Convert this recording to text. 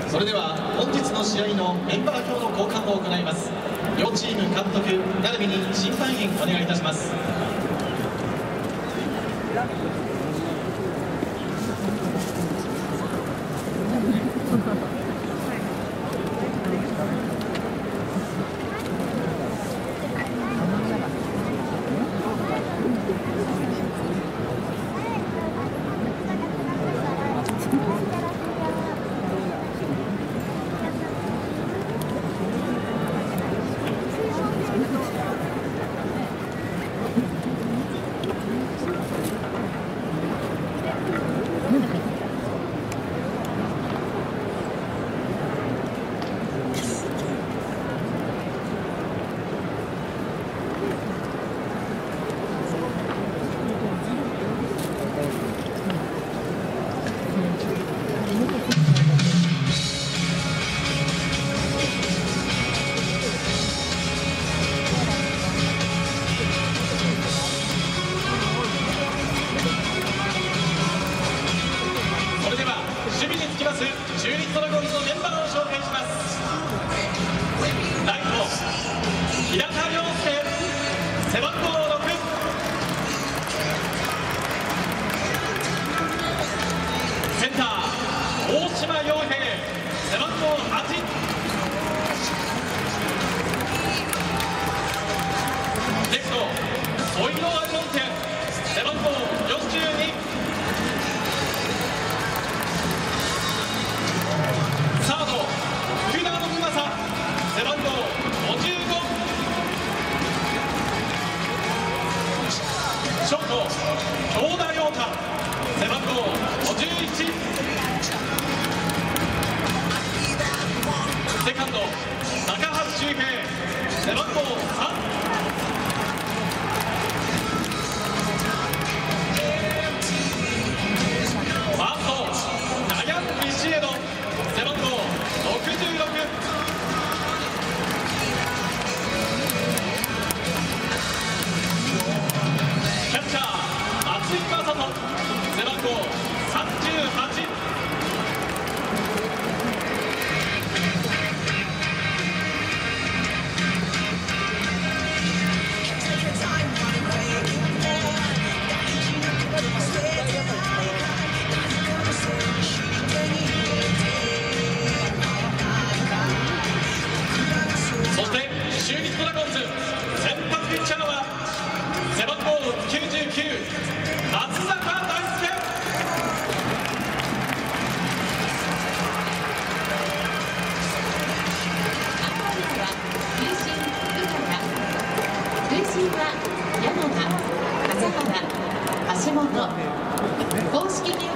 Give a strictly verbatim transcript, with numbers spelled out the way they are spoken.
それでは本日の試合のメンバー表の交換を行います。両チーム監督並びに審判員お願いいたします。中日ドラゴンズのメンバーを紹介します。ライト平田良介、背番号ろく。センター大島洋平、背番号はち。レフトソイノアルモンテ、背番号よんじゅうに。背番号ごじゅうご。ショート京田陽太、背番号ごじゅういち。セカンド高橋周平、背番号さん。ファーストダヤン・ビシエド、背番号ろくじゅうろく。背番号さんじゅうはち。そして中日ドラゴンズ先発ピッチャーは背番号きゅうじゅうきゅう、松坂大輔。 塁審は山名、笠原、橋本。公式